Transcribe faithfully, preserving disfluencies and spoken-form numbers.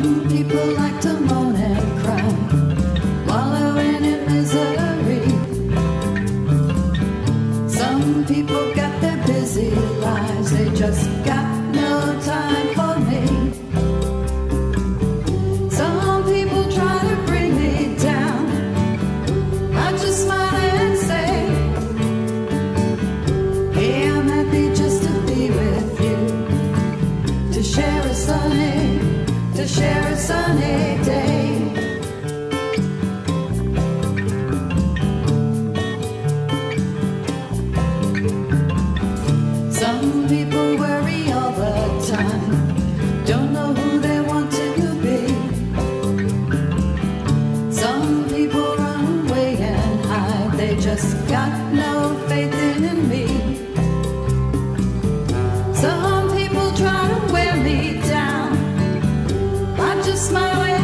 Some people like to moan and cry, wallowing in misery. Some people got their busy lives, they just got no time for me. Some people try to bring me down, I just smile and say, hey, I'm happy just to be with you, to share a sunny, to share a sunny day. Some people worry all the time, don't know who they want to be. Some people run away and hide, they just got no faith in me. Some people try to wear me down, I just smile